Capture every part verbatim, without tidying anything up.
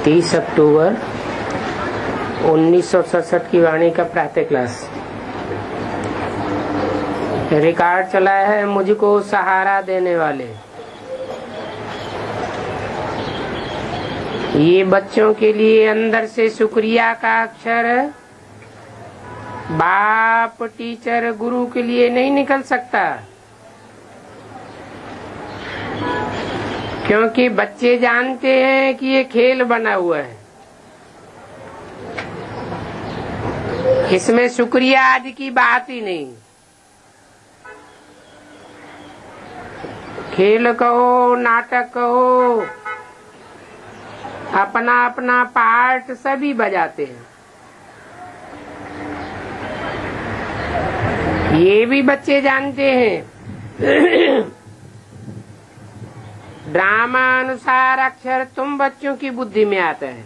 तीस अक्टूबर उन्नीस सौ सड़सठ की वाणी का प्रातः क्लास। रिकॉर्ड चला है मुझको सहारा देने वाले। ये बच्चों के लिए अंदर से शुक्रिया का अक्षर बाप टीचर गुरु के लिए नहीं निकल सकता, क्योंकि बच्चे जानते हैं कि ये खेल बना हुआ है, इसमें शुक्रिया आदि की बात ही नहीं। खेल कहो नाटक कहो, अपना अपना पार्ट सभी बजाते हैं। ये भी बच्चे जानते हैं ड्रामा अनुसार अक्षर तुम बच्चों की बुद्धि में आता है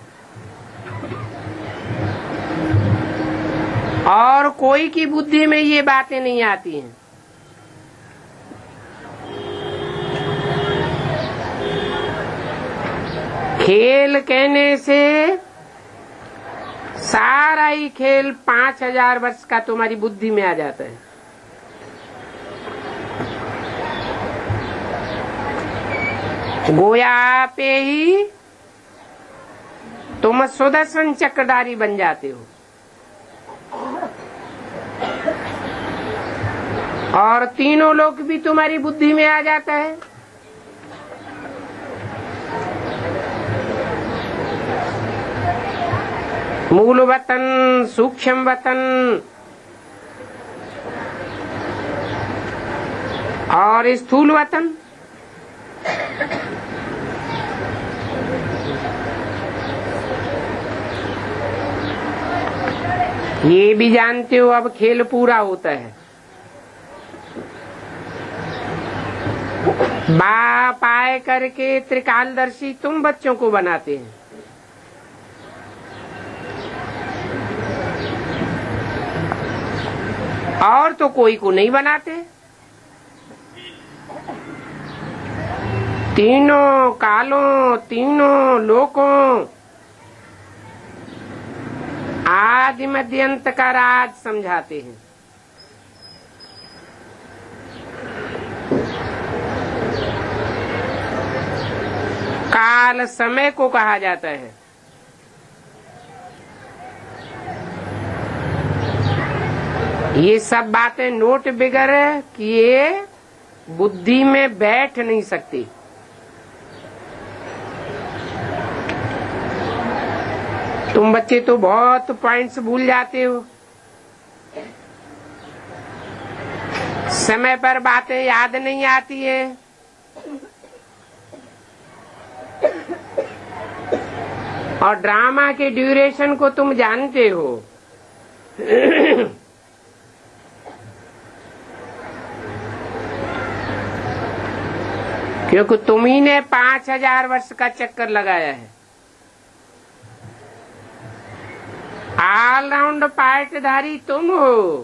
और कोई की बुद्धि में ये बातें नहीं आती हैं। खेल कहने से सारा ही खेल पांच हजार वर्ष का तुम्हारी बुद्धि में आ जाता है। गोया पे ही तुम सुदर्शन चक्रधारी बन जाते हो और तीनों लोग भी तुम्हारी बुद्धि में आ जाता है। मूल वतन, सूक्ष्म वतन और स्थूल वतन। ये भी जानते हो अब खेल पूरा होता है। बाप आए करके त्रिकालदर्शी तुम बच्चों को बनाते हैं। और तो कोई को नहीं बनाते। तीनों कालों, तीनों लोकों, आदि मध्य अंत का राज समझाते हैं। काल समय को कहा जाता है। ये सब बातें नोट बिगर किए बुद्धि में बैठ नहीं सकती। तुम बच्चे तो बहुत पॉइंट्स भूल जाते हो, समय पर बातें याद नहीं आती है। और ड्रामा के ड्यूरेशन को तुम जानते हो क्योंकि तुम्ही ने पांच हजार वर्ष का चक्कर लगाया है। ऑलराउंड पार्टधारी तुम हो।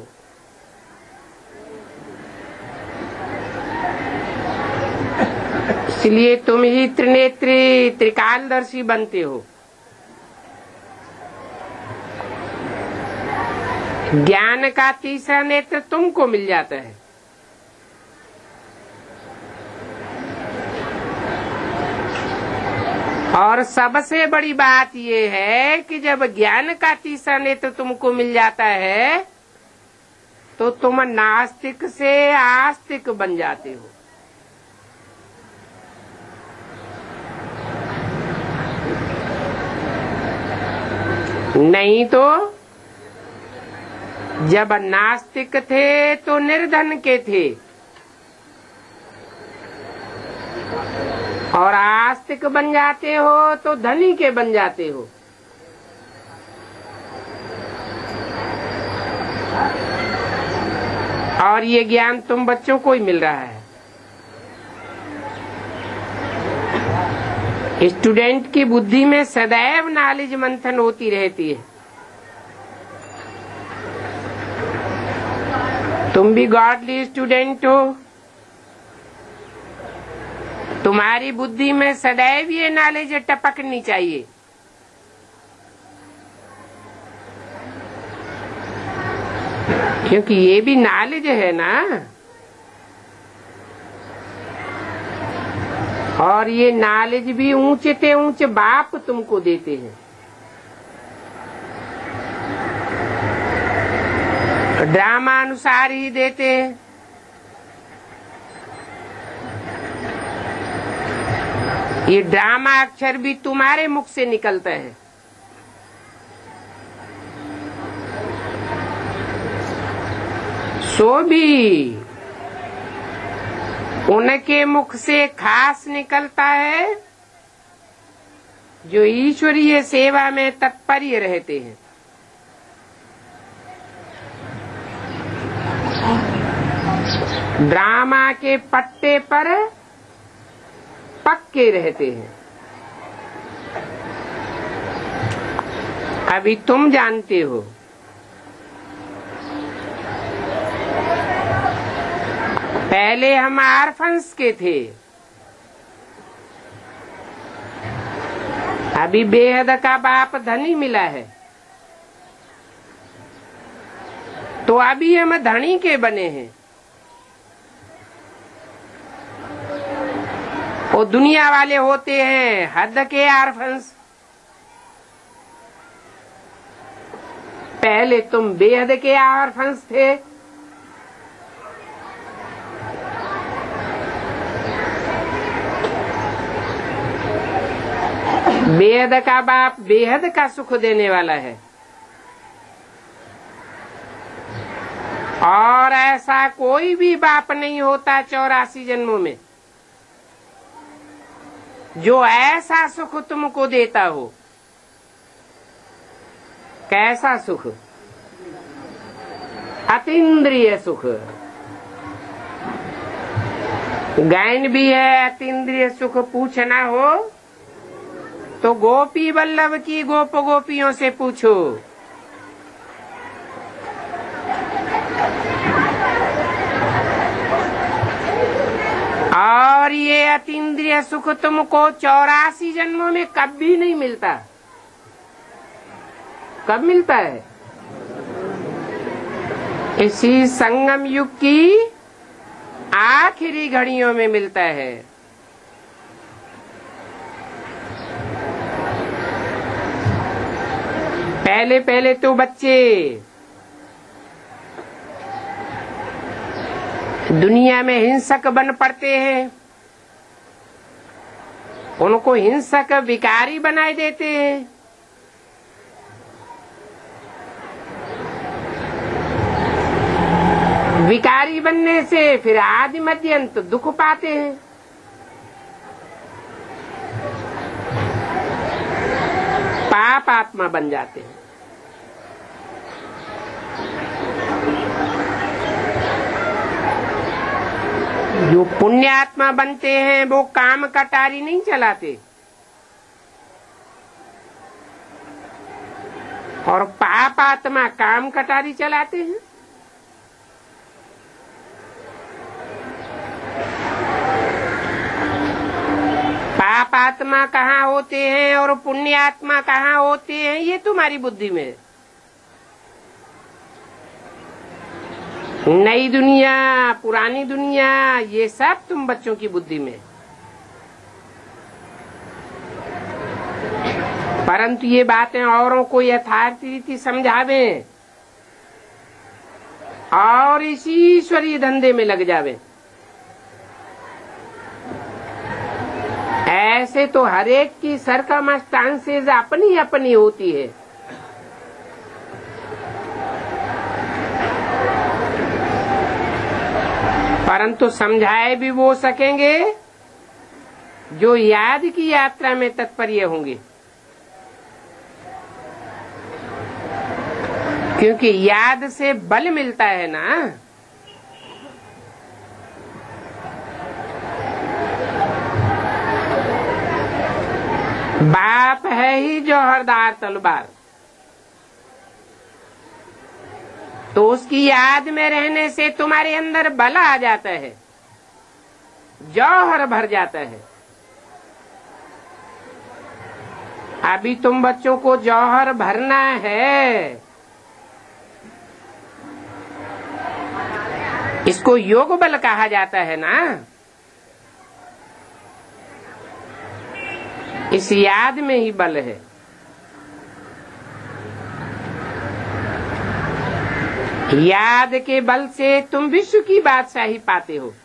इसलिए तुम ही त्रिनेत्री त्रिकालदर्शी बनते हो। ज्ञान का तीसरा नेत्र तुमको मिल जाता है। और सबसे बड़ी बात ये है कि जब ज्ञान का तीसरा नेत्र तुमको मिल जाता है तो तुम नास्तिक से आस्तिक बन जाते हो। नहीं तो जब नास्तिक थे तो निर्धन के थे और आस्तिक बन जाते हो तो धनी के बन जाते हो। और ये ज्ञान तुम बच्चों को ही मिल रहा है। स्टूडेंट की बुद्धि में सदैव नॉलेज मंथन होती रहती है। तुम भी गॉडली स्टूडेंट हो, तुम्हारी बुद्धि में सदैव ये नॉलेज टपकनी चाहिए क्योंकि ये भी नॉलेज है ना, और ये नॉलेज भी ऊंचे ते ऊंचे बाप तुमको देते हैं। ड्रामा अनुसार ही देते हैं। ये ड्रामा अक्षर भी तुम्हारे मुख से निकलता है। सो भी उनके मुख से खास निकलता है जो ईश्वरीय सेवा में तत्पर रहते हैं। ड्रामा के पट्टे पर पक्के रहते हैं। अभी तुम जानते हो, पहले हम आर्फन्स के थे, अभी बेहद का बाप धनी मिला है, तो अभी हम धनी के बने हैं। वो दुनिया वाले होते हैं हद के आर्फन्स। पहले तुम बेहद के आर्फन्स थे। बेहद का बाप बेहद का सुख देने वाला है, और ऐसा कोई भी बाप नहीं होता चौरासी जन्मों में जो ऐसा सुख तुमको देता हो। कैसा सुख? अतीन्द्रिय सुख। गायन भी है अतीन्द्रिय सुख। पूछना हो तो गोपी वल्लभ की गोप गोपियों से पूछो। और ये अतीन्द्रिय सुख तुमको चौरासी जन्मों में कभी नहीं मिलता। कब मिलता है? इसी संगम युग की आखिरी घड़ियों में मिलता है। पहले पहले तो बच्चे दुनिया में हिंसक बन पड़ते हैं, उनको हिंसक विकारी बनाए देते हैं। विकारी बनने से फिर आदि मध्य अंत दुख पाते हैं। पाप आत्मा बन जाते हैं। जो पुण्यात्मा बनते हैं वो काम कटारी नहीं चलाते, और पाप आत्मा काम कटारी चलाते हैं। पाप आत्मा कहाँ होते हैं और पुण्य आत्मा कहाँ होते हैं, ये तुम्हारी बुद्धि में है। नई दुनिया, पुरानी दुनिया, ये सब तुम बच्चों की बुद्धि में। परंतु ये बातें औरों को यथार्थ रीति समझावें और इसी ईश्वरीय धंधे में लग जावे। ऐसे तो हरेक की सर्कमस्टांसेस अपनी अपनी होती है। परंतु समझाए भी वो सकेंगे जो याद की यात्रा में तत्पर्य होंगे, क्योंकि याद से बल मिलता है ना। बाप है ही जौहरदार तलवार, तो उसकी याद में रहने से तुम्हारे अंदर बल आ जाता है, जौहर भर जाता है। अभी तुम बच्चों को जौहर भरना है। इसको योग बल कहा जाता है ना। इस याद में ही बल है। याद के बल से तुम विश्व की बादशाही पाते हो।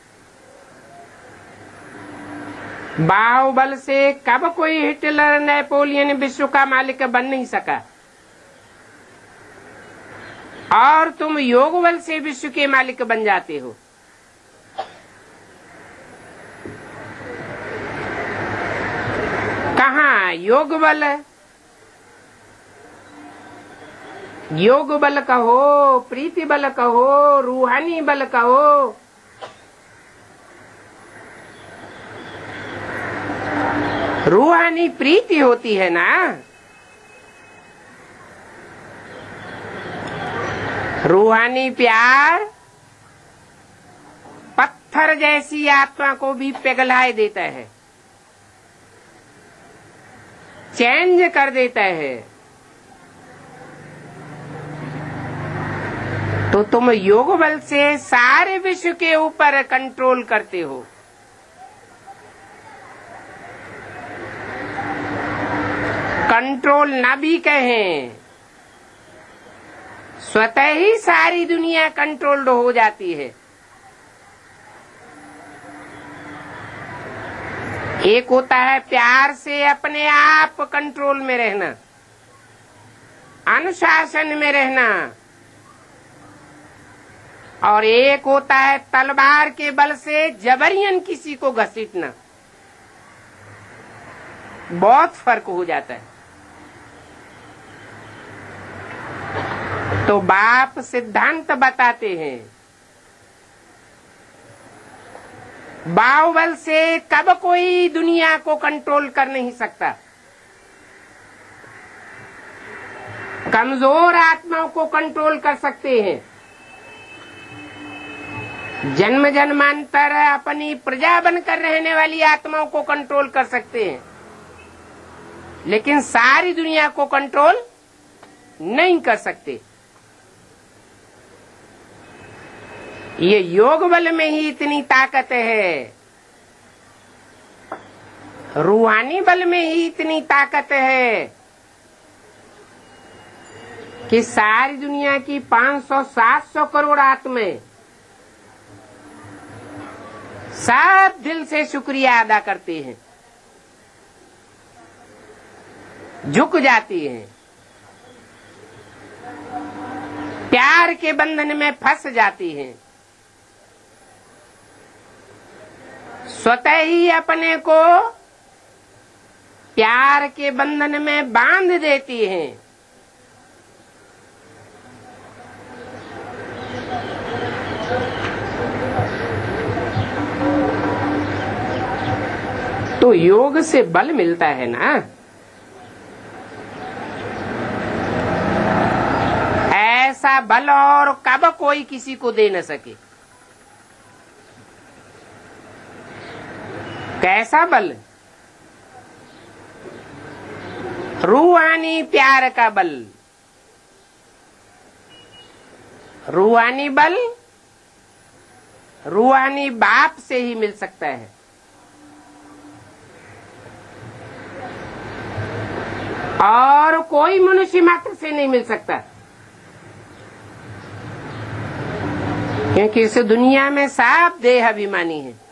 बाहुबल से कब कोई हिटलर नेपोलियन विश्व का मालिक बन नहीं सका, और तुम योग बल से विश्व के मालिक बन जाते हो। कहाँ योग बल? योग बल कहो, प्रीति बल कहो, रूहानी बल कहो, रूहानी प्रीति होती है ना। रूहानी प्यार पत्थर जैसी आत्मा को भी पिघलाए देता है, चेंज कर देता है। तो तुम योग बल से सारे विश्व के ऊपर कंट्रोल करते हो। कंट्रोल ना भी कहें, स्वतः ही सारी दुनिया कंट्रोल्ड हो जाती है। एक होता है प्यार से अपने आप कंट्रोल में रहना, अनुशासन में रहना, और एक होता है तलवार के बल से जबरियन किसी को घसीटना। बहुत फर्क हो जाता है। तो बाप सिद्धांत बताते हैं, बाहुबल से कब कोई दुनिया को कंट्रोल कर नहीं सकता। कमजोर आत्माओं को कंट्रोल कर सकते हैं, जन्म जन्मांतर अपनी प्रजा बनकर रहने वाली आत्माओं को कंट्रोल कर सकते हैं, लेकिन सारी दुनिया को कंट्रोल नहीं कर सकते। ये योग बल में ही इतनी ताकत है, रूहानी बल में ही इतनी ताकत है कि सारी दुनिया की पाँच सौ सात सौ करोड़ आत्माएं सब दिल से शुक्रिया अदा करते हैं, झुक जाती हैं, प्यार के बंधन में फंस जाती हैं, स्वतः ही अपने को प्यार के बंधन में बांध देती हैं। तो योग से बल मिलता है ना। ऐसा बल और कब कोई किसी को दे न सके। कैसा बल? रूहानी प्यार का बल। रूहानी बल रूहानी बाप से ही मिल सकता है। और कोई मनुष्य मात्र से नहीं मिल सकता, क्योंकि इस दुनिया में सब देह अभिमानी है।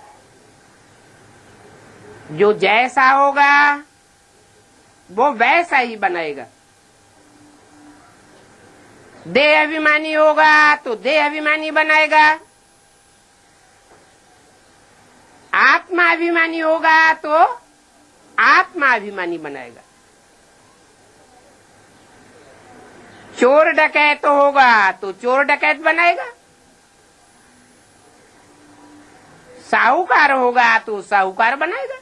जो जैसा होगा वो वैसा ही बनाएगा। देह अभिमानी होगा तो देह अभिमानी बनाएगा, आत्मा अभिमानी होगा तो आत्मा अभिमानी बनाएगा। चोर डकैत होगा तो चोर डकैत बनाएगा, साहूकार होगा तो साहूकार बनाएगा।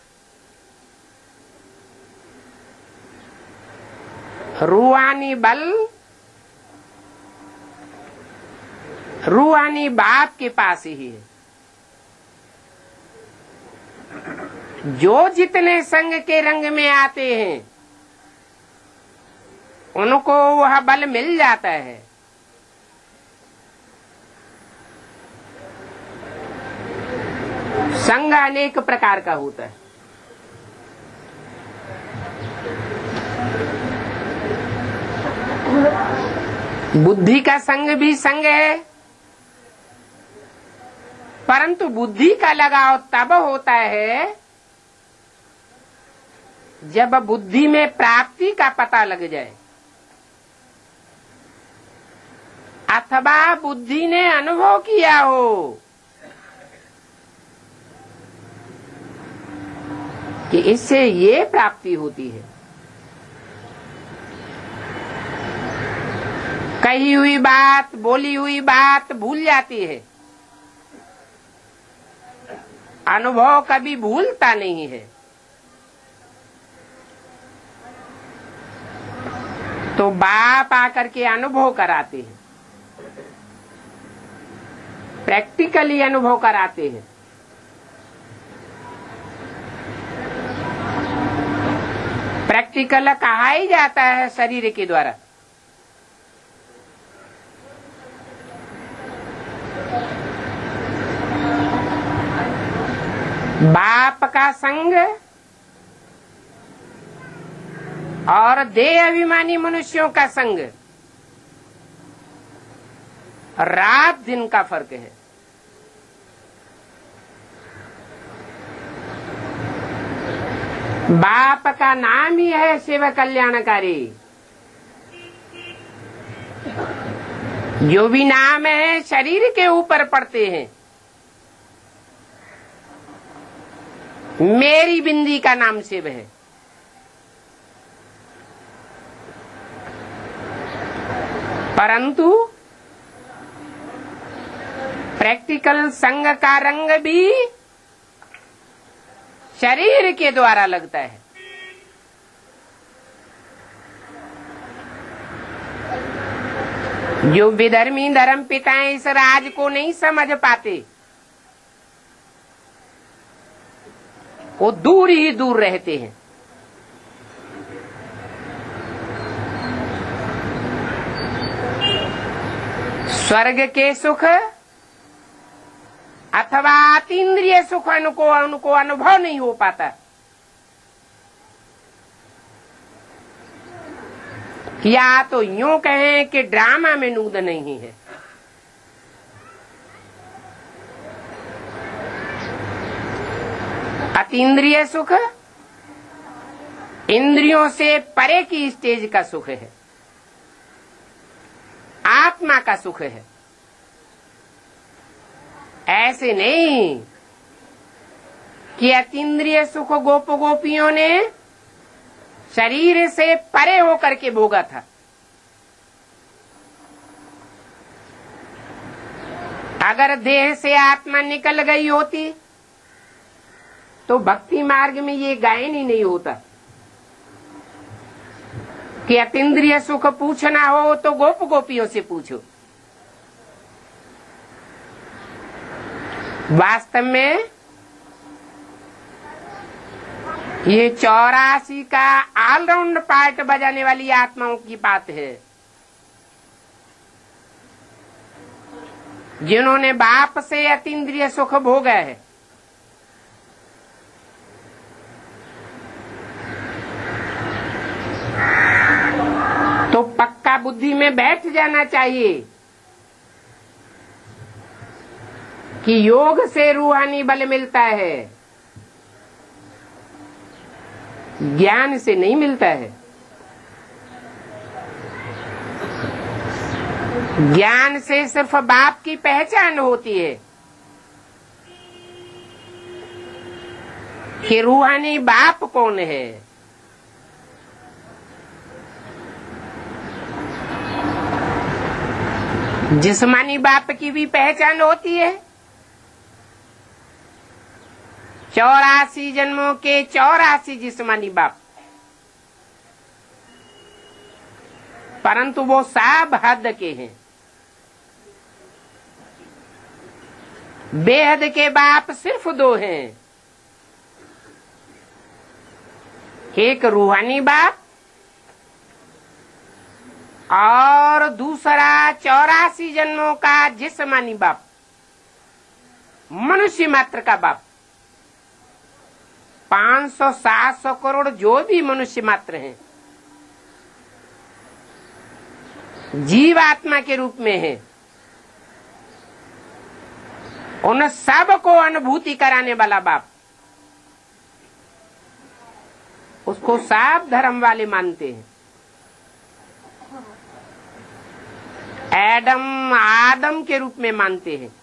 रूहानी बल रूहानी बाप के पास ही है। जो जितने संग के रंग में आते हैं उनको वह बल मिल जाता है। संग अनेक प्रकार का होता है। बुद्धि का संग भी संग है, परंतु बुद्धि का लगाव तब होता है जब बुद्धि में प्राप्ति का पता लग जाए, अथवा बुद्धि ने अनुभव किया हो कि इससे ये प्राप्ति होती है। कही हुई बात, बोली हुई बात भूल जाती है, अनुभव कभी भूलता नहीं है। तो बाप आकर के अनुभव कराते हैं, प्रैक्टिकली अनुभव कराते हैं। प्रैक्टिकल कहा ही जाता है शरीर के द्वारा। बाप का संग और देह अभिमानी मनुष्यों का संग रात दिन का फर्क है। बाप का नाम ही है शिव कल्याणकारी। जो भी नाम है शरीर के ऊपर पड़ते हैं। मेरी बिंदी का नाम शिव है। परंतु प्रैक्टिकल संग का रंग भी शरीर के द्वारा लगता है। जो विधर्मी धर्म पिताएं इस राज को नहीं समझ पाते, वो दूर ही दूर रहते हैं। स्वर्ग के सुख अथवा अतीन्द्रिय सुख उनको उनको अनुभव नहीं हो पाता। या तो यूं कहें कि ड्रामा में नूद नहीं है। अतीन्द्रिय सुख इंद्रियों से परे की स्टेज का सुख है, आत्मा का सुख है। ऐसे नहीं कि अतीन्द्रिय सुख गोप गोपियों ने शरीर से परे होकर के भोगा था। अगर देह से आत्मा निकल गई होती तो भक्ति मार्ग में ये गायन ही नहीं होता कि अतीन्द्रिय सुख पूछना हो तो गोप गोपियों से पूछो। वास्तव में ये चौरासी का ऑलराउंड पार्ट बजाने वाली आत्माओं की बात है, जिन्होंने बाप से अतीन्द्रिय सुख भोगा है। तो पक्का बुद्धि में बैठ जाना चाहिए कि योग से रूहानी बल मिलता है, ज्ञान से नहीं मिलता है। ज्ञान से सिर्फ बाप की पहचान होती है कि रूहानी बाप कौन है। जिस्मानी बाप की भी पहचान होती है। चौरासी जन्मों के चौरासी जिस्मानी बाप, परंतु वो सब हद के हैं। बेहद के बाप सिर्फ दो हैं, एक रूहानी बाप और दूसरा चौरासी जन्मों का जिस्मानी बाप, मनुष्य मात्र का बाप। पांच सौ सात सौ करोड़ जो भी मनुष्य मात्र हैं, जीवात्मा के रूप में है, उन सब को अनुभूति कराने वाला बाप, उसको सब धर्म वाले मानते हैं। एडम आदम के रूप में मानते हैं।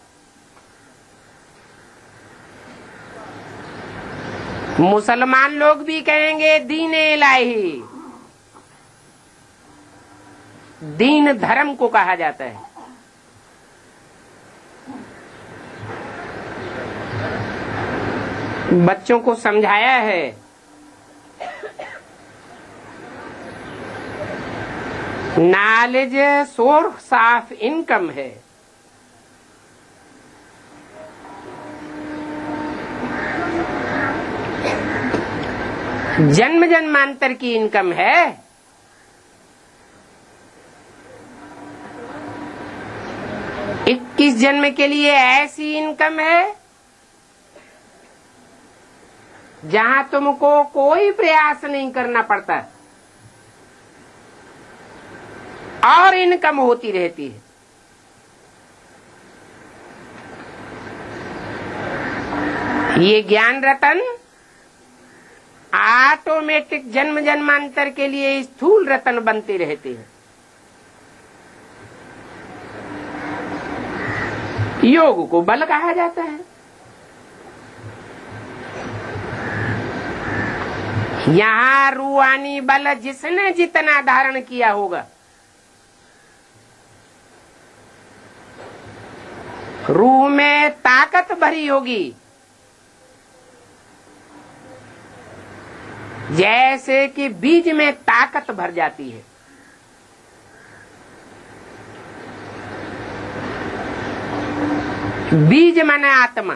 मुसलमान लोग भी कहेंगे दीन इलाही, दीन धर्म को कहा जाता है। बच्चों को समझाया है नॉलेज सोर्स ऑफ इनकम है। जन्म जन्मांतर की इनकम है। इक्कीस जन्म के लिए ऐसी इनकम है जहां तुमको कोई प्रयास नहीं करना पड़ता और इनकम होती रहती है। ये ज्ञान रतन ऑटोमेटिक जन्म जन्मांतर के लिए स्थूल रतन बनते रहते हैं। योग को बल कहा जाता है। यहाँ रूहानी बल जिसने जितना धारण किया होगा, रूह में ताकत भरी होगी, जैसे कि बीज में ताकत भर जाती है। बीज माने आत्मा।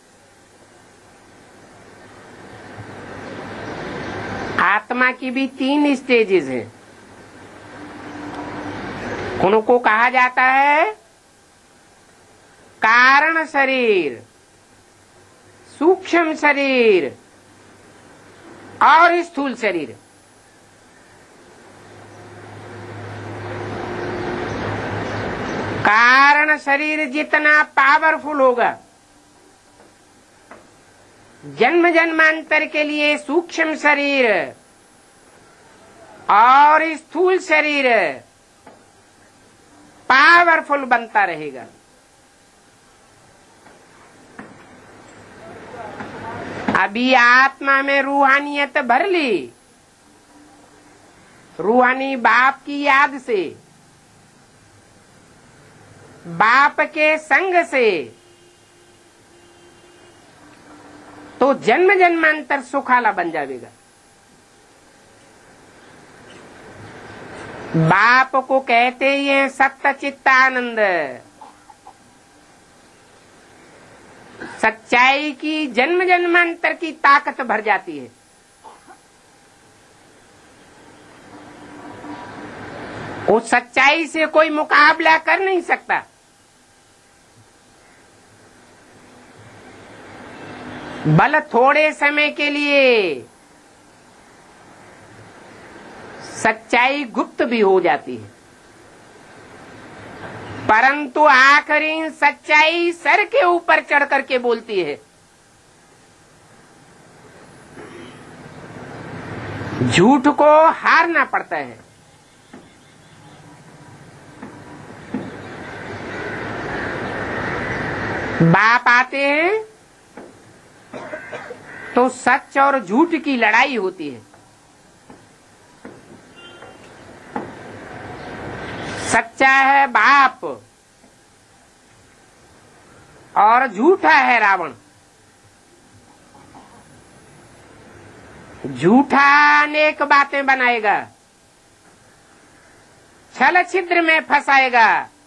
आत्मा की भी तीन स्टेजेस हैं। उनको कहा जाता है कारण शरीर, सूक्ष्म शरीर और स्थूल शरीर। कारण शरीर जितना पावरफुल होगा, जन्म जन्मांतर के लिए सूक्ष्म शरीर और स्थूल शरीर पावरफुल बनता रहेगा। अभी आत्मा में रूहानियत भर ली, रूहानी बाप की याद से, बाप के संग से, तो जन्म जन्मांतर सुखाला बन जाएगा। बाप को कहते ही है सत्य चित्तानंद। सच्चाई की जन्म जन्मांतर की ताकत भर जाती है। उस सच्चाई से कोई मुकाबला कर नहीं सकता। बल थोड़े समय के लिए सच्चाई गुप्त भी हो जाती है, परंतु आखिरी सच्चाई सर के ऊपर चढ़ करके बोलती है। झूठ को हारना पड़ता है। बाप आते हैं तो सच और झूठ की लड़ाई होती है। सच्चा है बाप और झूठा है रावण। झूठा अनेक बातें बनाएगा, छल छिद्र में फंसाएगा,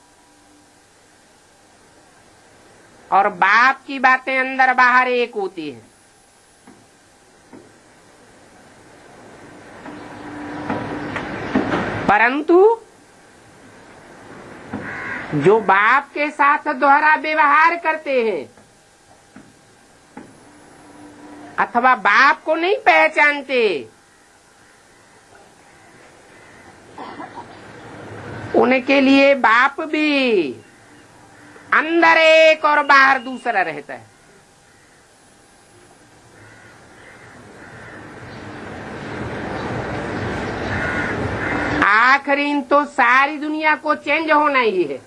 और बाप की बातें अंदर बाहर एक होती है। परंतु जो बाप के साथ दोहरा व्यवहार करते हैं, अथवा बाप को नहीं पहचानते, उनके लिए बाप भी अंदर एक और बाहर दूसरा रहता है। आखिरी तो सारी दुनिया को चेंज होना ही है,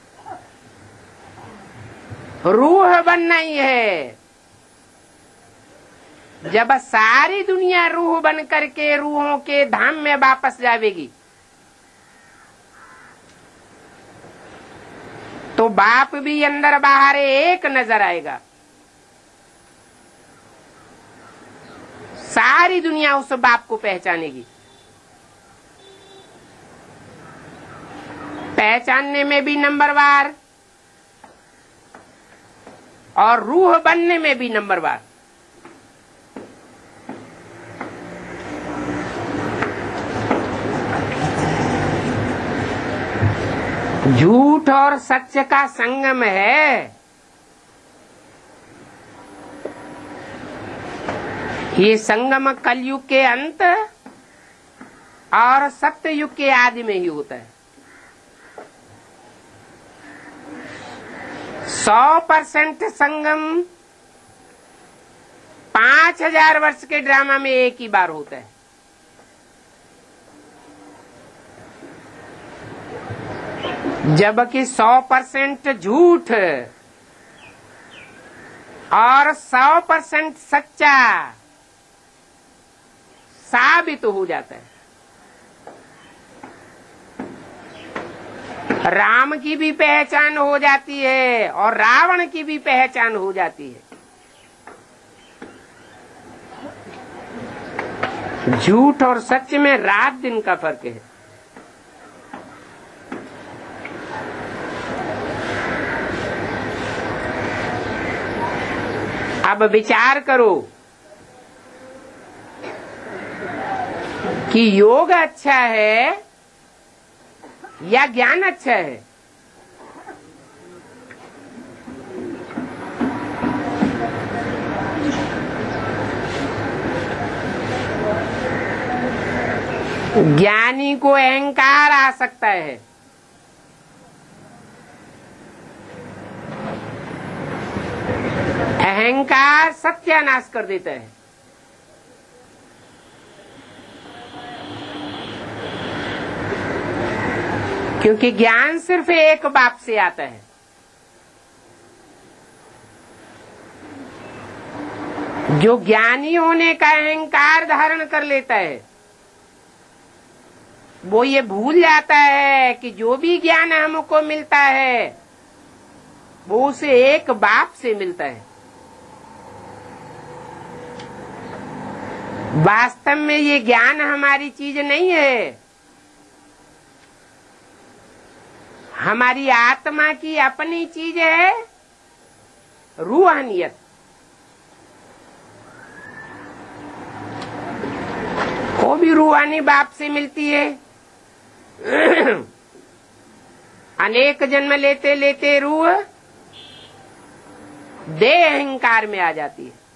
रूह बनना ही है। जब सारी दुनिया रूह बन करके रूहों के धाम में वापस जाएगी तो बाप भी अंदर बाहर एक नजर आएगा। सारी दुनिया उस बाप को पहचानेगी। पहचानने में भी नंबरवार और रूह बनने में भी नंबरवार। झूठ और सत्य का संगम है। ये संगम कलयुग के अंत और सत्य युग के आदि में ही होता है। सौ परसेंट संगम पांच हजार वर्ष के ड्रामा में एक ही बार होता है। जबकि सौ परसेंट झूठ और सौ परसेंट सच्चा साबित तो हो जाता है। राम की भी पहचान हो जाती है और रावण की भी पहचान हो जाती है। झूठ और सच में रात दिन का फर्क है। अब विचार करो कि योग अच्छा है या ज्ञान अच्छा है। ज्ञानी को अहंकार आ सकता है, अहंकार सत्यानाश कर देता है। क्योंकि ज्ञान सिर्फ एक बाप से आता है। जो ज्ञानी होने का अहंकार धारण कर लेता है वो ये भूल जाता है कि जो भी ज्ञान हमको मिलता है वो उसे एक बाप से मिलता है। वास्तव में ये ज्ञान हमारी चीज नहीं है, हमारी आत्मा की अपनी चीज है, रूहानियत। वो भी रूहानी बाप से मिलती है। अनेक जन्म लेते लेते रूह देह अहंकार में आ जाती है।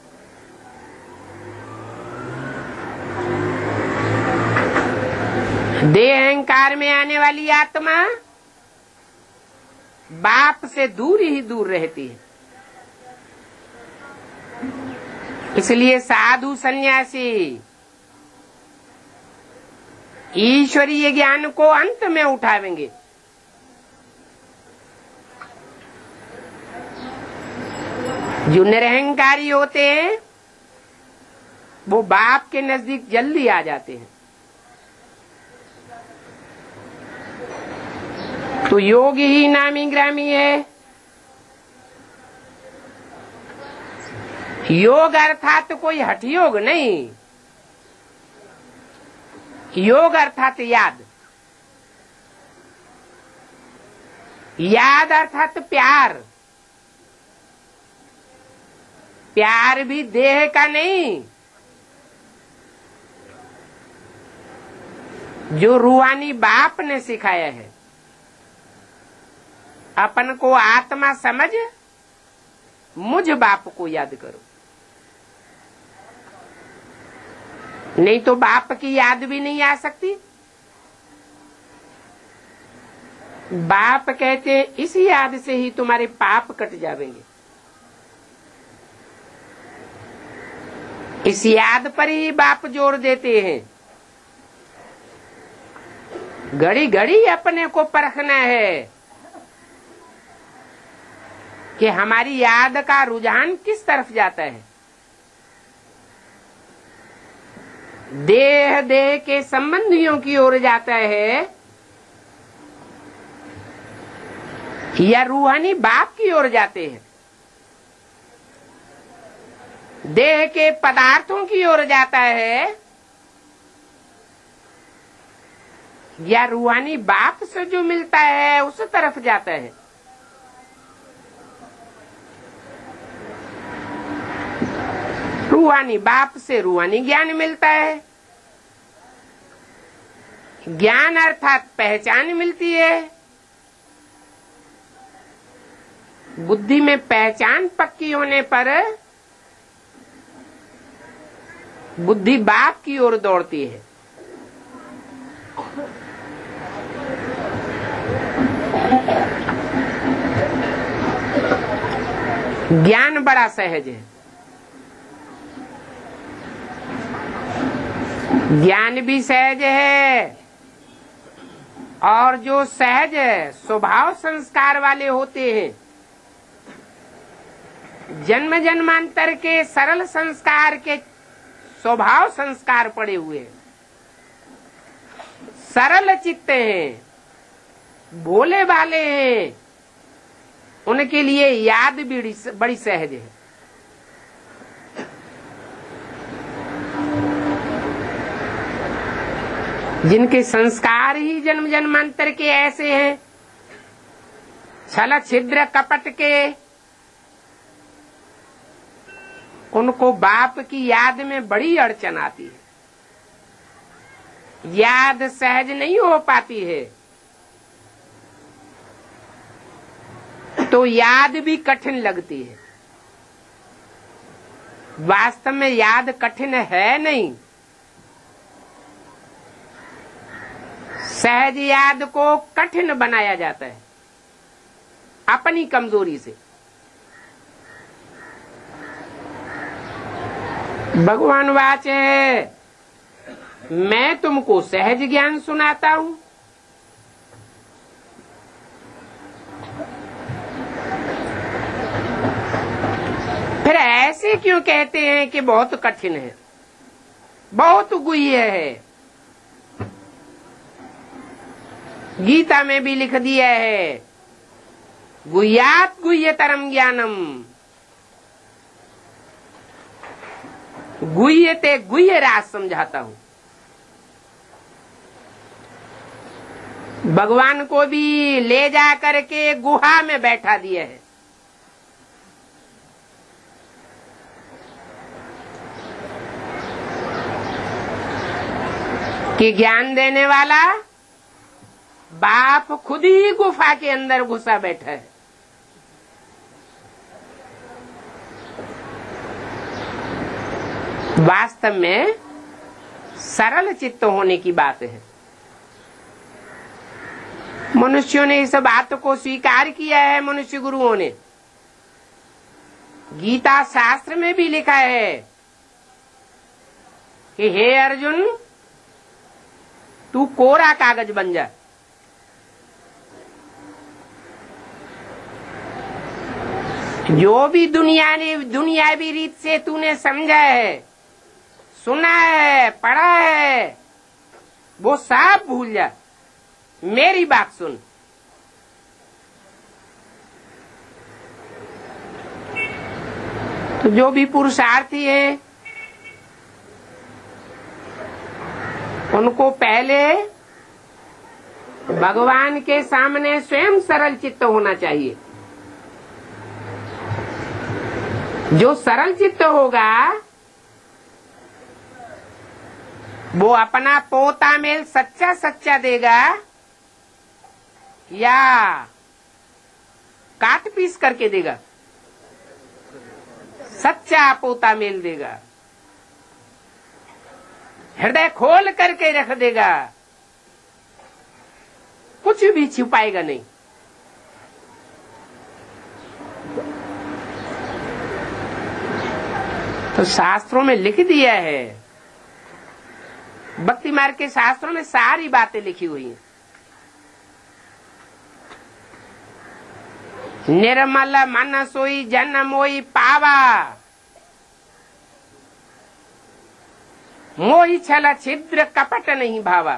देह अहंकार में आने वाली आत्मा बाप से दूर ही दूर रहती है। इसलिए साधु सन्यासी ईश्वरीय ज्ञान को अंत में उठावेंगे। जो निरहंकारी होते हैं वो बाप के नजदीक जल्दी आ जाते हैं। तो योग ही नामी ग्रामी है। योग अर्थात कोई हठ योग नहीं, योग अर्थात याद, याद अर्थात प्यार। प्यार भी देह का नहीं, जो रूहानी बाप ने सिखाया है। अपन को आत्मा समझ मुझ बाप को याद करो। नहीं तो बाप की याद भी नहीं आ सकती। बाप कहते हैं इस याद से ही तुम्हारे पाप कट जाएंगे। इस याद पर ही बाप जोर देते हैं। घड़ी घड़ी अपने को परखना है कि हमारी याद का रुझान किस तरफ जाता है। देह देह के संबंधियों की ओर जाता है या रूहानी बाप की ओर जाते हैं। देह के पदार्थों की ओर जाता है या रूहानी बाप से जो मिलता है उस तरफ जाता है। रूहानी बाप से रूहानी ज्ञान मिलता है। ज्ञान अर्थात पहचान मिलती है। बुद्धि में पहचान पक्की होने पर बुद्धि बाप की ओर दौड़ती है। ज्ञान बड़ा सहज है। ज्ञान भी सहज है और जो सहज स्वभाव संस्कार वाले होते हैं, जन्म जन्मांतर के सरल संस्कार के स्वभाव संस्कार पड़े हुए, सरल चित्त हैं, भोले भाले हैं, उनके लिए याद भी बड़ी सहज है। जिनके संस्कार ही जन्म जन्मांतर के ऐसे हैं, छल छिद्र कपट के, उनको बाप की याद में बड़ी अड़चन आती है। याद सहज नहीं हो पाती है तो याद भी कठिन लगती है। वास्तव में याद कठिन है नहीं, सहज याद को कठिन बनाया जाता है अपनी कमजोरी से। भगवान वाचे मैं तुमको सहज ज्ञान सुनाता हूं, फिर ऐसे क्यों कहते हैं कि बहुत कठिन है, बहुत गुह्य है। गीता में भी लिख दिया है, गुह्यात गुह्यतरम ज्ञानम, गुह्य ते गुह्य राज समझाता हूं। भगवान को भी ले जा करके गुहा में बैठा दिया है। कि ज्ञान देने वाला बाप खुद ही गुफा के अंदर घुसा बैठा है। वास्तव में सरल चित्त होने की बात है। मनुष्यों ने इस बात को स्वीकार किया है। मनुष्य गुरुओं ने गीता शास्त्र में भी लिखा है कि हे अर्जुन, तू कोरा कागज बन जा। जो भी दुनिया ने दुनियावी रीत से तूने समझा है, सुना है, पढ़ा है, वो सब भूल जा, मेरी बात सुन। तो जो भी पुरुषार्थी है उनको पहले भगवान के सामने स्वयं सरल चित्त होना चाहिए। जो सरल चित्त होगा वो अपना पोता मेल सच्चा सच्चा देगा या काट पीस करके देगा? सच्चा पोता मेल देगा। हृदय खोल करके रख देगा, कुछ भी छुपाएगा नहीं। तो शास्त्रों में लिख दिया है, भक्ति मार्ग के शास्त्रों में सारी बातें लिखी हुई हैं। निर्मल मन सोई जन मोई पावा, मोही छल छिद्र कपट नहीं भावा।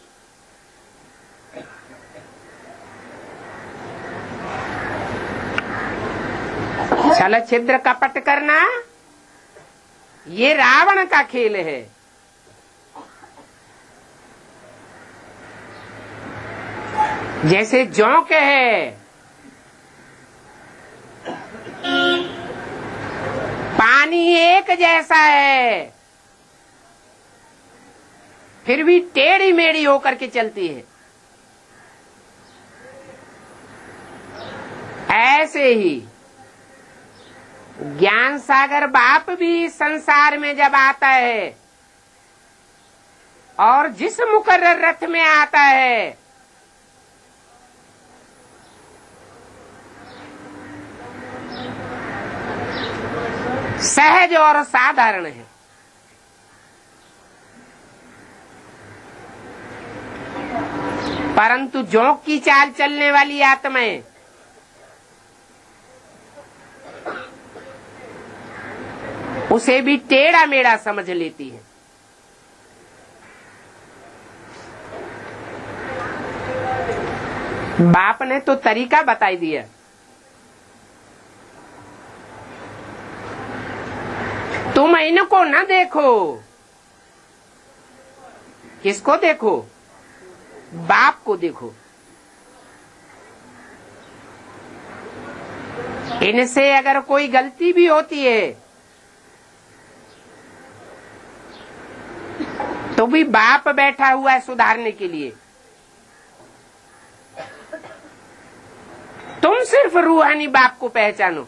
छल छिद्र कपट करना ये रावण का खेल है। जैसे जोंक है, पानी एक जैसा है, फिर भी टेढ़ी मेढ़ी होकर के चलती है। ऐसे ही ज्ञान सागर बाप भी संसार में जब आता है और जिस मुकर्रर रथ में आता है, सहज और साधारण है। परंतु जोंक की चाल चलने वाली आत्माएं उसे भी टेढ़ा मेढ़ा समझ लेती है। बाप ने तो तरीका बताई दिया, तुम इनको न देखो। किसको देखो? बाप को देखो। इनसे अगर कोई गलती भी होती है तो भी बाप बैठा हुआ है सुधारने के लिए। तुम सिर्फ रूहानी बाप को पहचानो।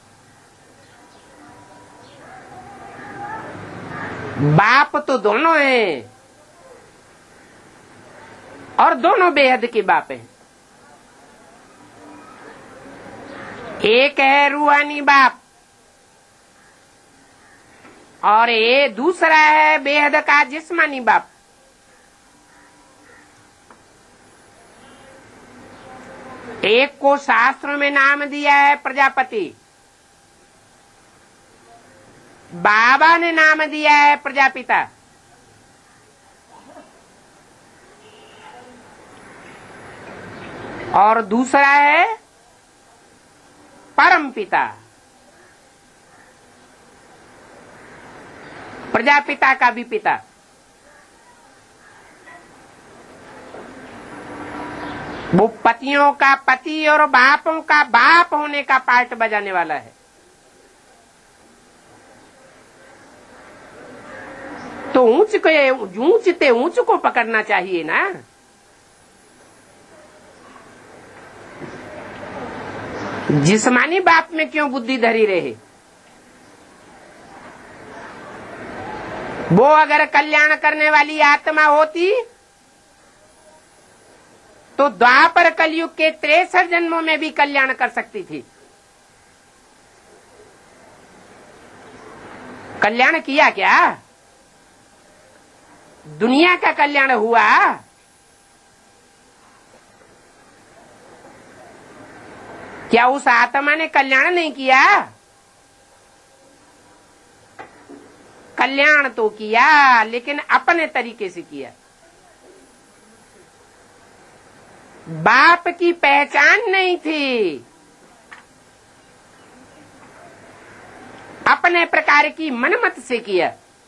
बाप तो दोनों हैं और दोनों बेहद के बाप हैं। एक है रूहानी बाप और ये दूसरा है बेहद का जिस्मानी बाप। एक को शास्त्रों में नाम दिया है प्रजापति, बाबा ने नाम दिया है प्रजापिता। और दूसरा है परम पिता। प्रजापिता का भी पिता। वो पतियों का पति और बापों का बाप होने का पार्ट बजाने वाला है। तो ऊंच को ऊंचते ऊंच को पकड़ना चाहिए ना। जिस्मानी बाप में क्यों बुद्धि धरी रहे? वो अगर कल्याण करने वाली आत्मा होती तो द्वापर कलयुग के तिरसठ जन्मों में भी कल्याण कर सकती थी। कल्याण किया क्या? दुनिया का कल्याण हुआ। क्या उस आत्मा ने कल्याण नहीं किया? कल्याण तो किया, लेकिन अपने तरीके से किया। बाप की पहचान नहीं थी, अपने प्रकार की मनमत से किया।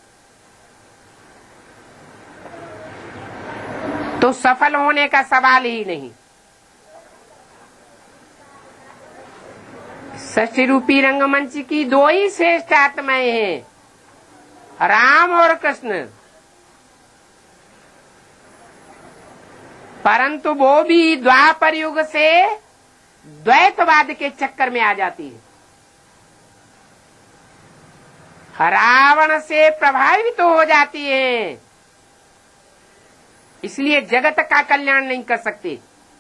तो सफल होने का सवाल ही नहीं। षष्ठी रूपी रंगमंच की दो ही श्रेष्ठ आत्माएं हैं, राम और कृष्ण। परंतु वो भी द्वापर युग से द्वैतवाद के चक्कर में आ जाती है। रावण से प्रभावित तो हो जाती है, इसलिए जगत का कल्याण नहीं कर सकते।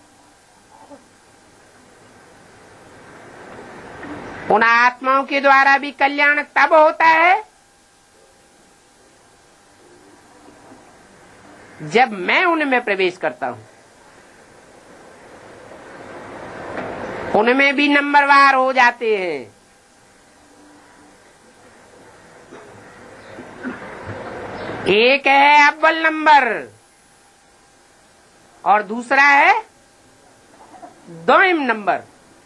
उन आत्माओं के द्वारा भी कल्याण तब होता है जब मैं उनमें प्रवेश करता हूं। उनमें भी नंबरवार हो जाते हैं। एक है अव्वल नंबर और दूसरा है दोयम नंबर।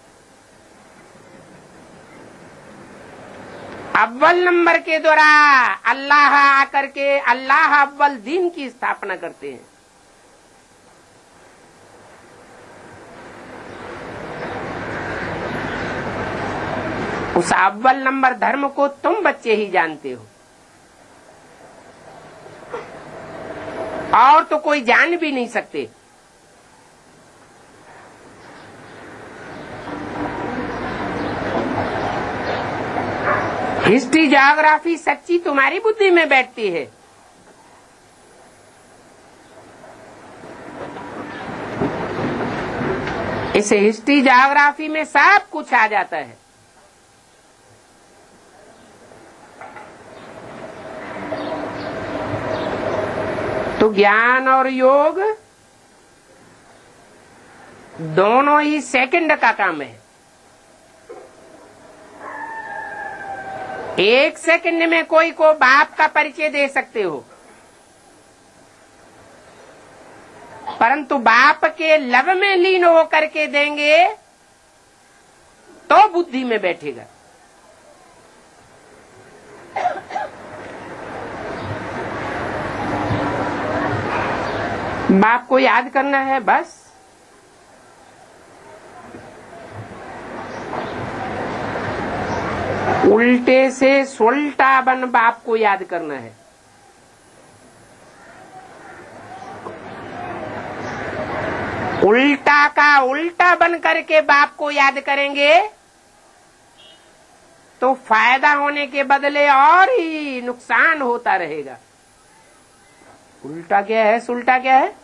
अव्वल नंबर के द्वारा अल्लाह आकर के अल्लाह अव्वल दीन की स्थापना करते हैं। उस अव्वल नंबर धर्म को तुम बच्चे ही जानते हो, और तो कोई जान भी नहीं सकते। हिस्ट्री ज्योग्राफी सच्ची तुम्हारी बुद्धि में बैठती है। इस हिस्ट्री ज्योग्राफी में सब कुछ आ जाता है। तो ज्ञान और योग दोनों ही सेकंड का काम है। एक सेकंड में कोई को बाप का परिचय दे सकते हो, परंतु बाप के लव में लीन होकर के देंगे तो बुद्धि में बैठेगा। बाप को याद करना है बस। उल्टे से सुलटा बन बाप को याद करना है। उल्टा का उल्टा बन करके बाप को याद करेंगे तो फायदा होने के बदले और ही नुकसान होता रहेगा। उल्टा क्या है, सुलटा क्या है?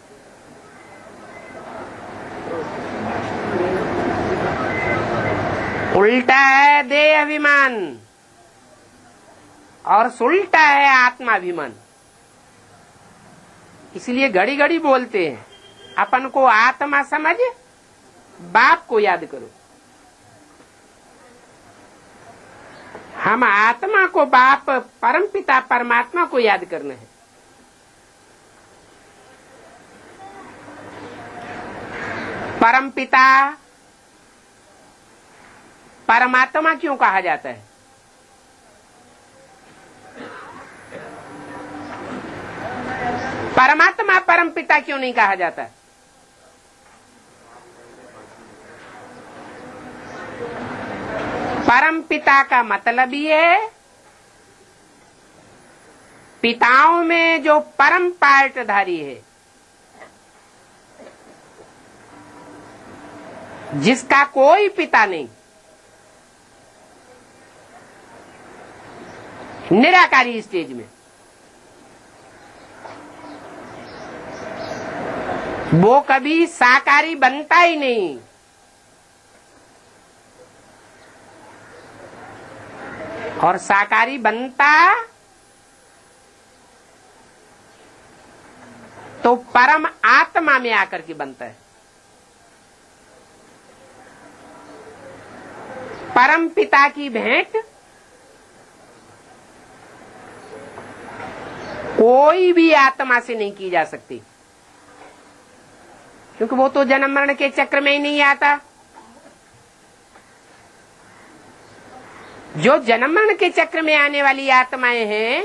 उल्टा है देह अभिमान और सुलटा है आत्माभिमान। इसलिए घड़ी घड़ी बोलते हैं अपन को आत्मा समझ बाप को याद करो। हम आत्मा को बाप परमपिता परमात्मा को याद करना है। परमपिता परमात्मा क्यों कहा जाता है? परमात्मा परमपिता क्यों नहीं कहा जाता? परमपिता का मतलब ही है पिताओं में जो परम पार्टधारी है, जिसका कोई पिता नहीं, निराकारी स्टेज में, वो कभी साकारी बनता ही नहीं। और साकारी बनता तो परम आत्मा में आकर के बनता है। परम पिता की भेंट कोई भी आत्मा से नहीं की जा सकती, क्योंकि वो तो जन्म मरण के चक्र में ही नहीं आता। जो जन्म मरण के चक्र में आने वाली आत्माएं हैं,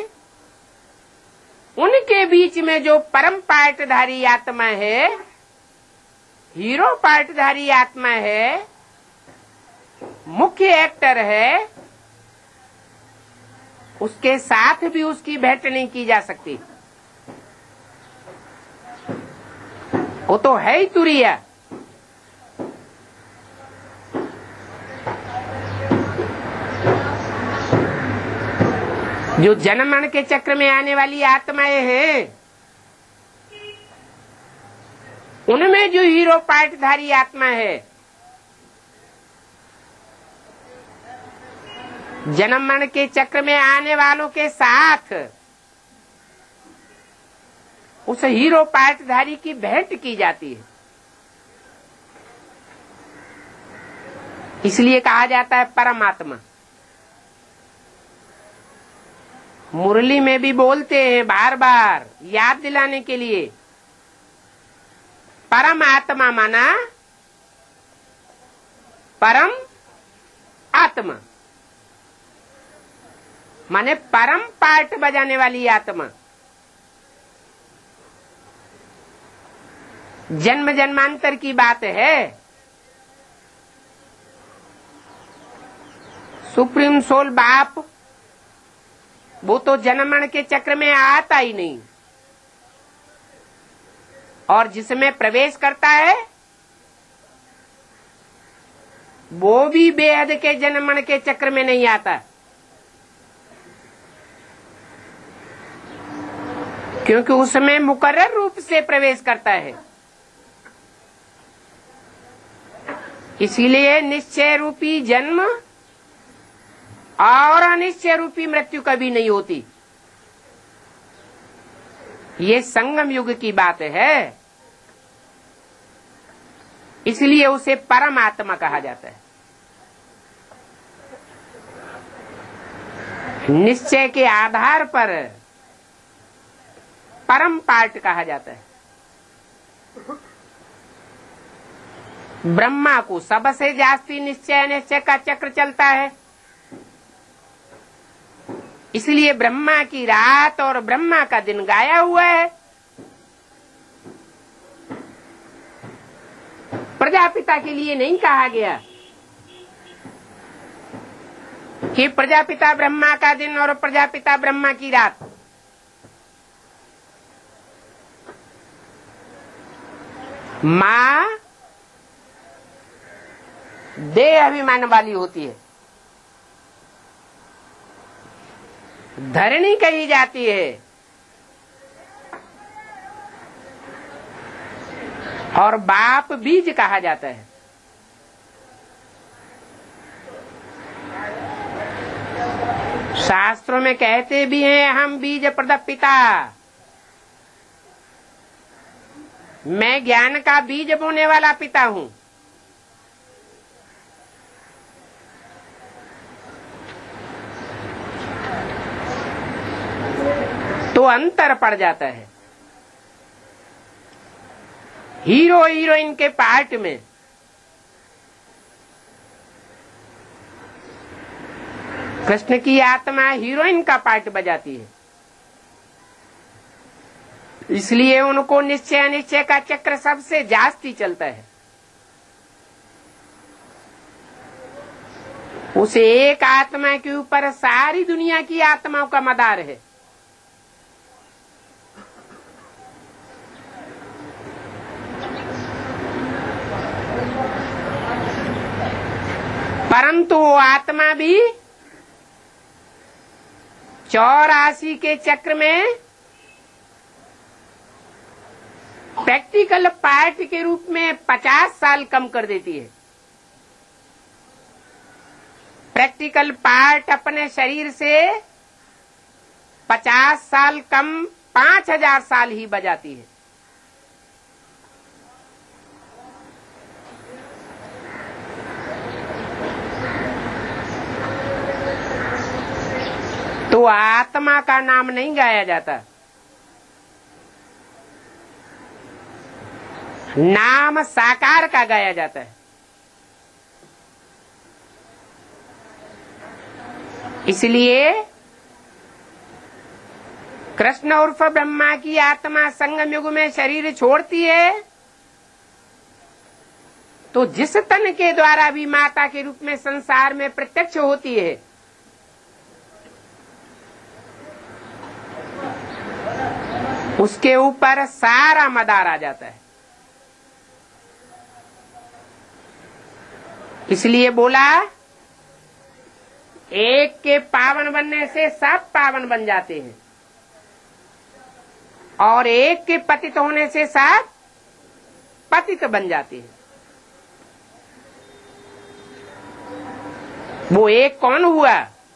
उनके बीच में जो परम पार्टधारी आत्मा है, हीरो पार्टधारी आत्मा है, मुख्य एक्टर है, उसके साथ भी उसकी भेंट नहीं की जा सकती। वो तो है ही तुरिया। जो जन्म मरण के चक्र में आने वाली आत्माएं हैं, उनमें जो हीरो पार्टधारी आत्मा है, जन्म मरण के चक्र में आने वालों के साथ उस हीरो पार्टधारी की भेंट की जाती है। इसलिए कहा जाता है परमात्मा। मुरली में भी बोलते हैं बार बार याद दिलाने के लिए, परमात्मा माना परम आत्मा, माने परम पार्ट बजाने वाली आत्मा। जन्म जन्मांतर की बात है, सुप्रीम सोल बाप वो तो जन्म मरण के चक्र में आता ही नहीं, और जिसमें प्रवेश करता है वो भी बेहद के जन्म मरण के चक्र में नहीं आता, क्योंकि उसमें मुकर्रर रूप से प्रवेश करता है। इसीलिए निश्चय रूपी जन्म और अनिश्चय रूपी मृत्यु कभी नहीं होती। ये संगम युग की बात है, इसलिए उसे परमात्मा कहा जाता है। निश्चय के आधार पर परम पार्ट कहा जाता है। ब्रह्मा को सबसे जास्ती निश्चय अनिश्चय का चक्र चलता है, इसलिए ब्रह्मा की रात और ब्रह्मा का दिन गाया हुआ है। प्रजापिता के लिए नहीं कहा गया कि प्रजापिता ब्रह्मा का दिन और प्रजापिता ब्रह्मा की रात। माँ देह अभिमान वाली होती है, धरणी कही जाती है, और बाप बीज कहा जाता है। शास्त्रों में कहते भी हैं हम बीज प्रद पिता, मैं ज्ञान का बीज बोने वाला पिता हूँ। तो अंतर पड़ जाता है हीरो हीरोइन के पार्ट में। कृष्ण की आत्मा हीरोइन का पार्ट बजाती है, इसलिए उनको निश्चय अनिश्चय का चक्र सबसे जास्ती चलता है। उस एक आत्मा के ऊपर सारी दुनिया की आत्माओं का मदार है। परंतु वो आत्मा भी चौरासी के चक्र में प्रैक्टिकल पार्ट के रूप में पचास साल कम कर देती है। प्रैक्टिकल पार्ट अपने शरीर से पचास साल कम पांच हजार साल ही बजाती है। तो आत्मा का नाम नहीं गाया जाता, नाम साकार का गाया जाता है। इसलिए कृष्ण उर्फ ब्रह्मा की आत्मा संगम युग में शरीर छोड़ती है तो जिस तन के द्वारा भी माता के रूप में संसार में प्रत्यक्ष होती है, उसके ऊपर सारा मदार आ जाता है। इसलिए बोला एक के पावन बनने से सब पावन बन जाते हैं, और एक के पतित होने से सब पतित बन जाते हैं। वो एक कौन हुआ?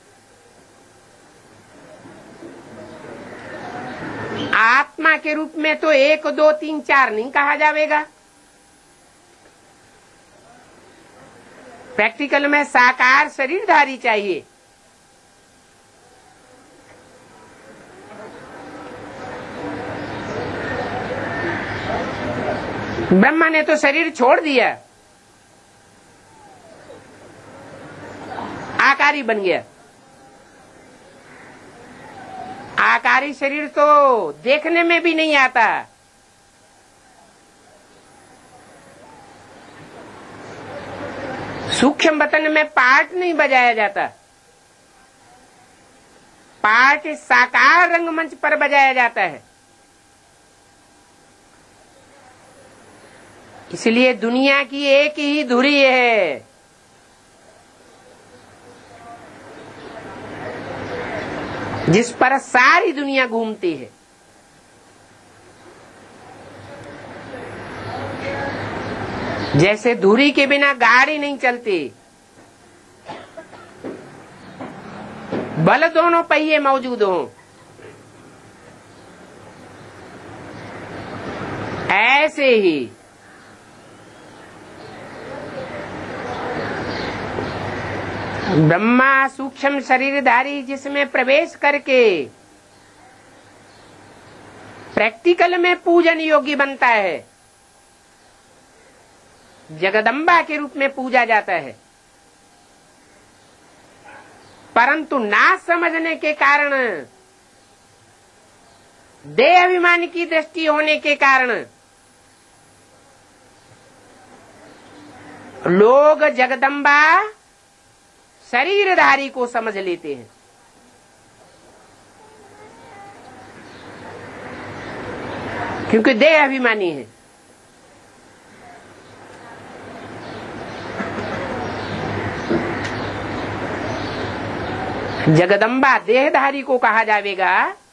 आत्मा के रूप में तो एक दो तीन चार नहीं कहा जाएगा। प्रैक्टिकल में साकार शरीरधारी चाहिए। ब्रह्मा ने तो शरीर छोड़ दिया, आकारी बन गया। आकारी शरीर तो देखने में भी नहीं आता। सूक्ष्म बतन में पार्ट नहीं बजाया जाता, पार्ट साकार रंगमंच पर बजाया जाता है। इसलिए दुनिया की एक ही धुरी है, जिस पर सारी दुनिया घूमती है। जैसे धुरी के बिना गाड़ी नहीं चलती, बल दोनों पहिए मौजूद हों, ऐसे ही ब्रह्मा सूक्ष्म शरीरधारी जिसमें प्रवेश करके प्रैक्टिकल में पूजन योग्य बनता है, जगदम्बा के रूप में पूजा जाता है। परंतु ना समझने के कारण, देह अभिमान की दृष्टि होने के कारण लोग जगदम्बा शरीरधारी को समझ लेते हैं। क्योंकि देह अभिमानी है। जगदम्बा देहधारी को कहा जाएगा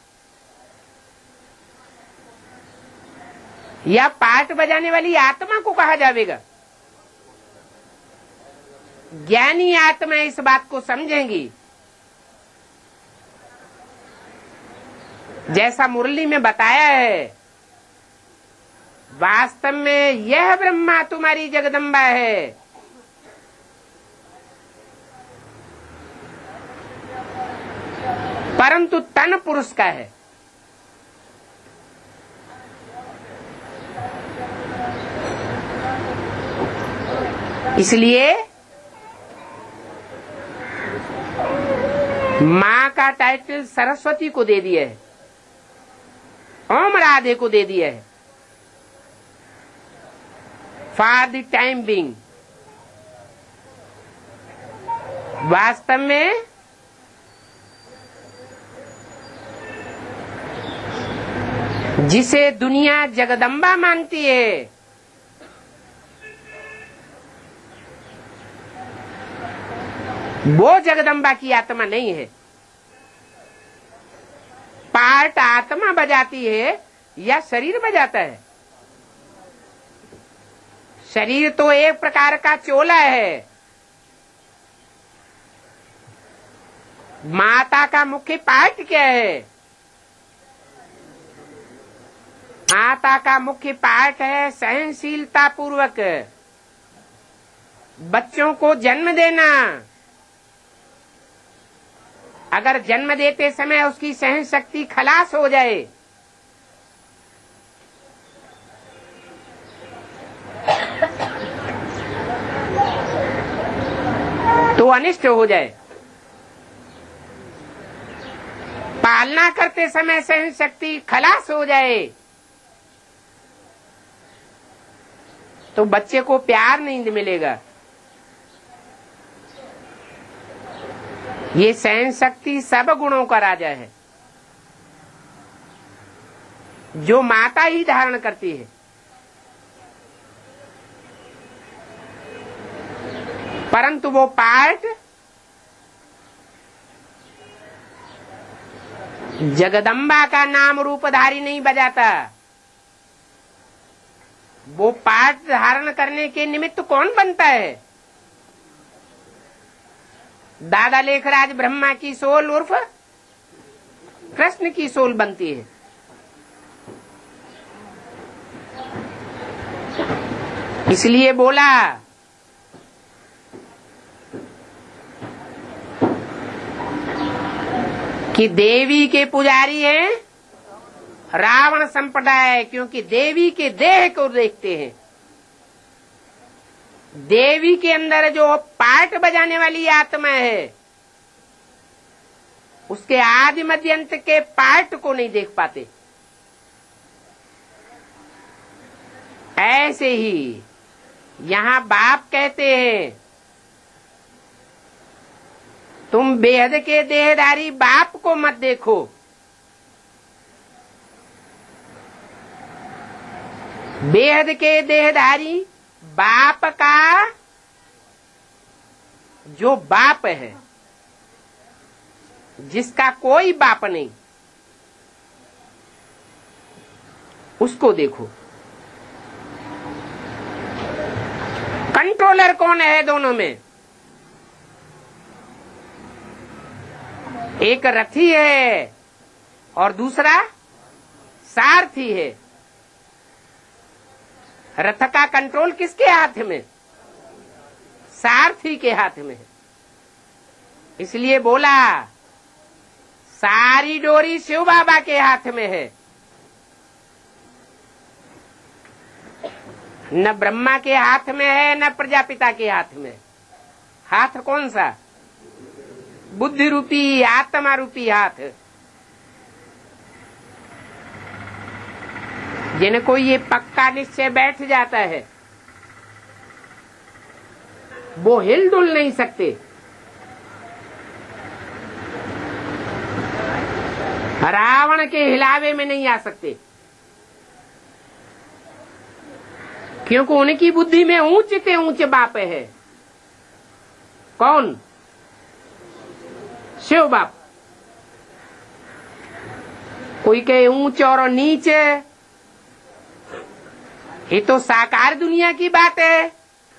या पाठ बजाने वाली आत्मा को कहा जाएगा? ज्ञानी आत्मा इस बात को समझेंगी। जैसा मुरली में बताया है, वास्तव में यह ब्रह्मा तुम्हारी जगदम्बा है। परंतु तन पुरुष का है। इसलिए माँ का टाइटल सरस्वती को दे दिया है, ओम राधे को दे दिया है, फॉर द टाइम बीइंग। वास्तव में जिसे दुनिया जगदम्बा मानती है, वो जगदम्बा की आत्मा नहीं है। पार्ट आत्मा बजाती है या शरीर बजाता है? शरीर तो एक प्रकार का चोला है। माता का मुख्य पार्ट क्या है? माता का मुख्य पार्ट है सहनशीलता पूर्वक बच्चों को जन्म देना। अगर जन्म देते समय उसकी सहन शक्ति खलास हो जाए तो अनिष्ट हो जाए। पालना करते समय सहन शक्ति खलास हो जाए तो बच्चे को प्यार नहीं मिलेगा। ये सहन शक्ति सब गुणों का राजा है, जो माता ही धारण करती है। परंतु वो पार्ट जगदम्बा का नाम रूपधारी नहीं बजाता। वो पाठ धारण करने के निमित्त कौन बनता है? दादा लेखराज ब्रह्मा की सोल उर्फ कृष्ण की सोल बनती है। इसलिए बोला कि देवी के पुजारी हैं रावण संप्रदाय, क्योंकि देवी के देह को देखते हैं। देवी के अंदर जो पाठ बजाने वाली आत्मा है उसके आदि मध्य अंत के पाठ को नहीं देख पाते। ऐसे ही यहाँ बाप कहते हैं तुम बेहद के देहधारी बाप को मत देखो, बेहद के देहधारी बाप का जो बाप है, जिसका कोई बाप नहीं, उसको देखो। कंट्रोलर कौन है दोनों में? एक रथी है और दूसरा सारथी है। रथ का कंट्रोल किसके हाथ में? सारथी के हाथ में है। इसलिए बोला सारी डोरी शिव बाबा के हाथ में है, न ब्रह्मा के हाथ में है न प्रजापिता के हाथ में। हाथ कौन सा? बुद्धि रूपी आत्मा रूपी हाथ। जिनको ये पक्का निश्चय बैठ जाता है वो हिल डुल नहीं सकते। रावण के हिलावे में नहीं आ सकते, क्योंकि उनकी बुद्धि में ऊंचे से ऊंचे बाप है। कौन? शिव बाप। कोई कहे ऊंचे और नीचे, ये तो साकार दुनिया की बात है।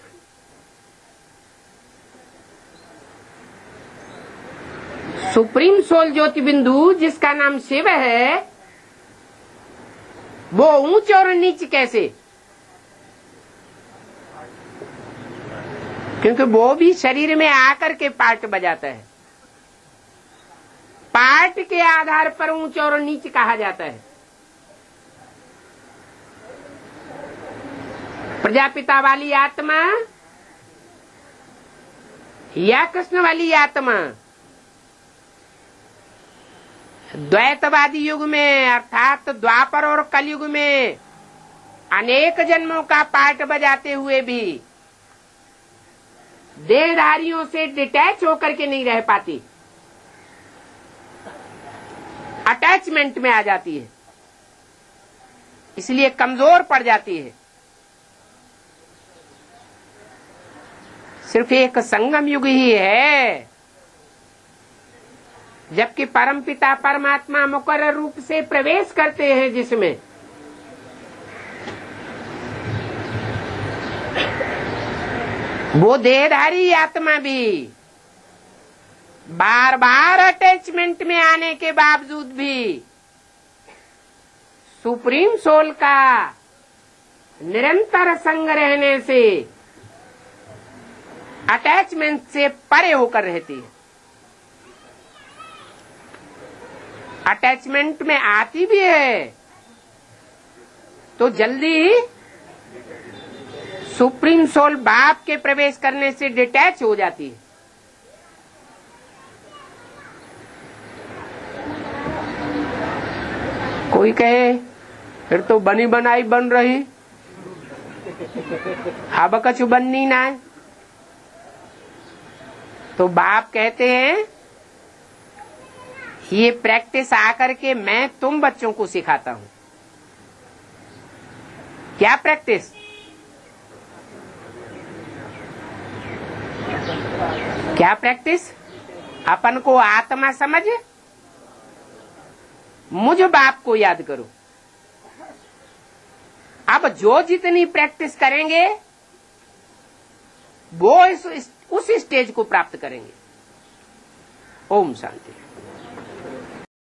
सुप्रीम सोल ज्योति बिंदु जिसका नाम शिव है वो ऊंचे और नीच कैसे? क्योंकि वो भी शरीर में आकर के पार्ट बजाता है। पार्ट के आधार पर ऊंच और नीच कहा जाता है। प्रजापिता वाली आत्मा या कृष्ण वाली आत्मा द्वैतवादी युग में अर्थात द्वापर और कलयुग में अनेक जन्मों का पाठ बजाते हुए भी देहधारियों से डिटैच होकर के नहीं रह पाती, अटैचमेंट में आ जाती है, इसलिए कमजोर पड़ जाती है। सिर्फ एक संगम युग ही है जबकि परमपिता परमात्मा मुकर्रर रूप से प्रवेश करते हैं, जिसमें वो देहधारी आत्मा भी बार बार अटैचमेंट में आने के बावजूद भी सुप्रीम सोल का निरंतर संग रहने से अटैचमेंट से परे होकर रहती है। अटैचमेंट में आती भी है तो जल्दी सुप्रीम सोल बाप के प्रवेश करने से डिटैच हो जाती है। कोई कहे फिर तो बनी बनाई बन रही, अब कछु बननी ना है। तो बाप कहते हैं ये प्रैक्टिस आकर के मैं तुम बच्चों को सिखाता हूं। क्या प्रैक्टिस? क्या प्रैक्टिस? अपन को आत्मा समझ मुझ बाप को याद करो। अब जो जितनी प्रैक्टिस करेंगे वो इस, इस, उस स्टेज को प्राप्त करेंगे। ओम शांति।